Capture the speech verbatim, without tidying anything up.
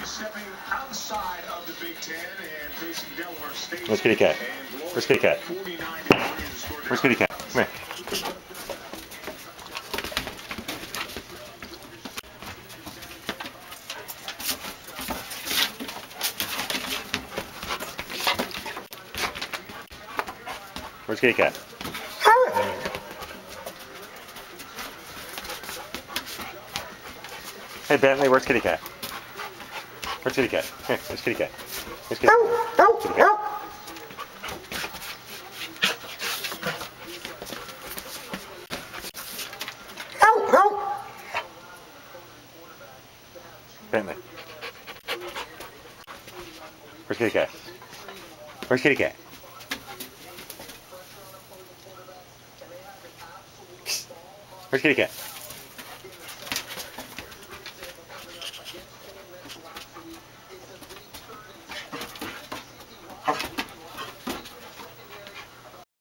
stepping outside of the Big Ten and facing Delaware State. Where's Kitty Cat? Where's Kitty Cat? Where's Kitty Cat? Come here. Where's Kitty Cat? Hey Bentley, where's Kitty Cat? Where's Kitty Cat? Here, where's Kitty Cat? Where's Kitty Cat? Kitty Cat. Bentley. Where's Kitty Cat? Where's Kitty Cat? Where's Kitty Cat?